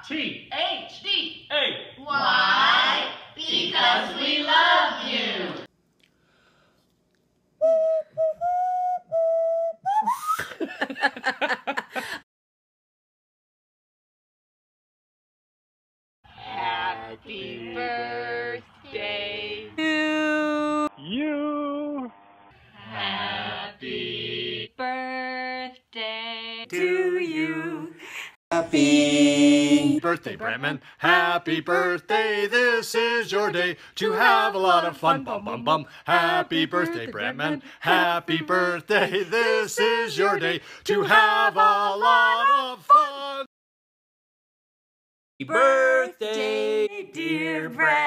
T-H-D-A. Why? Because we love you. Happy birthday to you. Happy birthday to you. Happy birthday, Brantman. Happy birthday, this is your day to have a lot of fun. Bum, bum, bum. Happy birthday, Brantman. Happy birthday, this is your day to have a lot of fun. Happy birthday, dear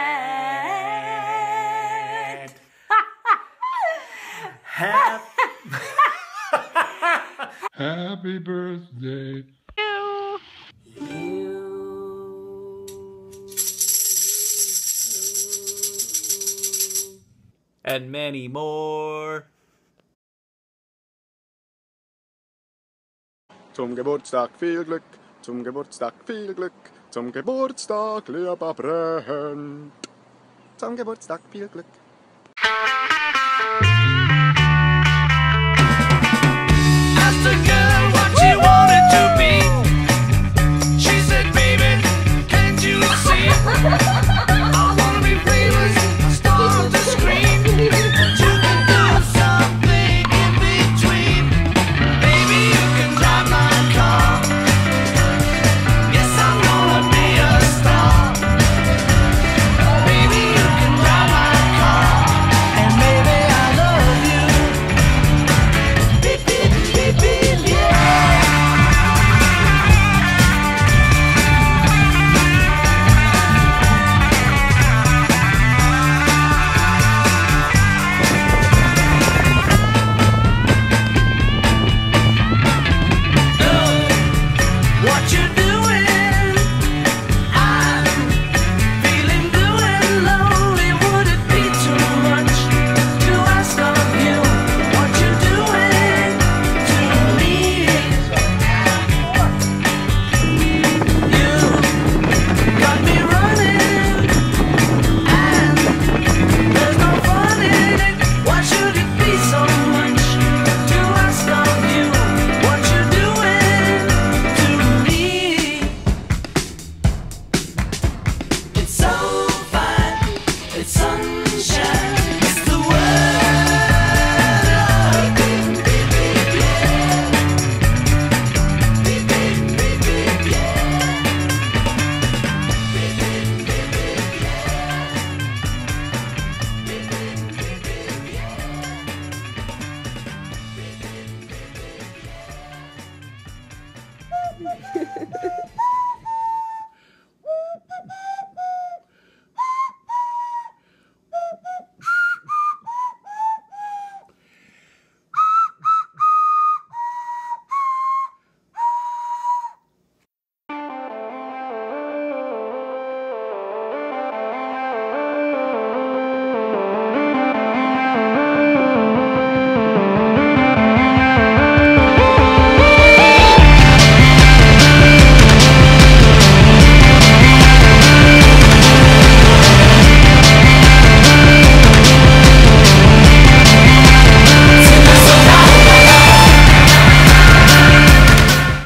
Brant. Happy birthday. And many more. Zum Geburtstag viel Glück, zum Geburtstag viel Glück, zum Geburtstag lieber Brent. Zum Geburtstag viel Glück.